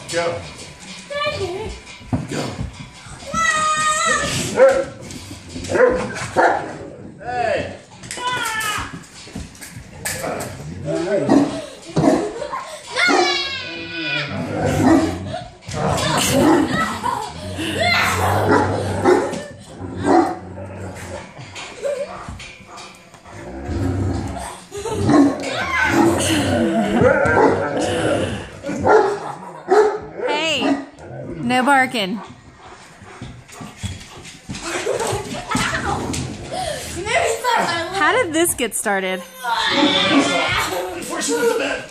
Go. Go. Hey. Hey, no barking. How did this get started? Before she went to bed.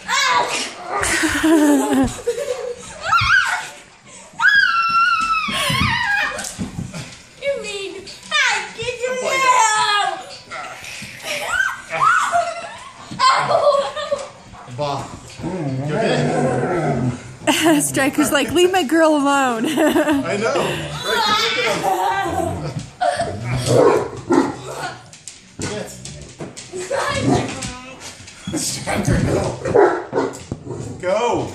You mean, hey, get your meow! Bob. You okay? Striker's like, leave my girl alone. I know. Right, Striker, go. Go.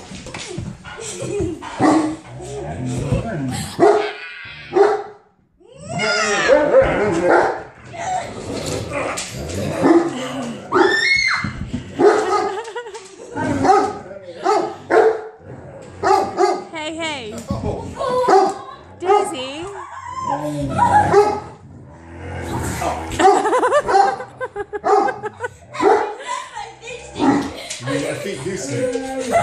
Hey, hey. Daisy. My feet do stink.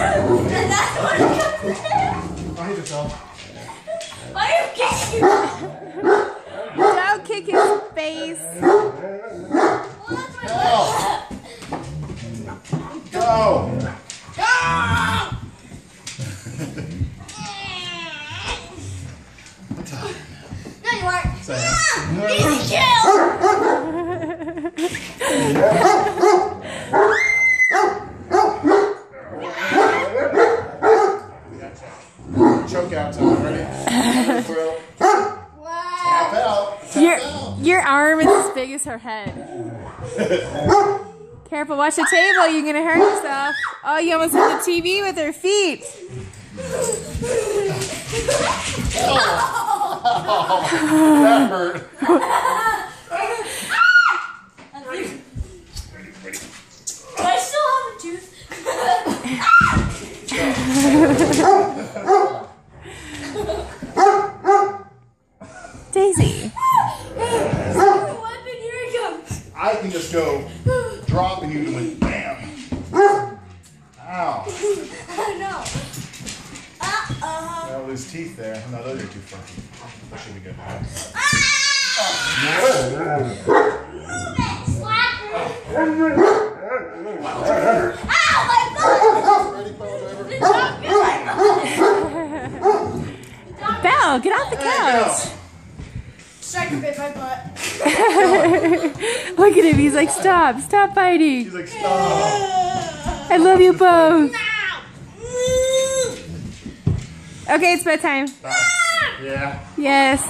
I hate yourself. Why are you kicking? Don't kick his face. Go. I'm tired. No, you aren't. Sam. Easy kill! Choke out time, ready? Tap out. Tap out. Your arm is as big as her head. Careful, watch the table. You're gonna hurt yourself. Oh, you almost hit the TV with her feet. That hurt. Do I still have a tooth? Daisy. What? Here it comes. I can just go drop and you can went bam. Ow. Oh no. Got all those teeth there. No, those are too funky. That should be good. Move it, slacker. Ow, my butt. Ready, Paul, It's not good, my butt. Belle, get off the couch. Striker bit my butt. Look at him. He's like, stop. Stop fighting. He's like, stop. I love you both. Now. Okay, it's bedtime. Yeah. Yes.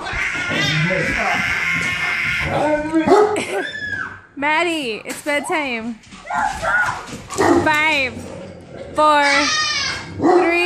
Maddie, it's bedtime. 5, 4, 3,